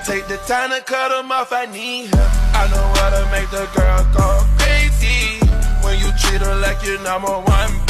take the time to cut them off, I need help. I know how to make the girl go crazy when you treat her like you're number one.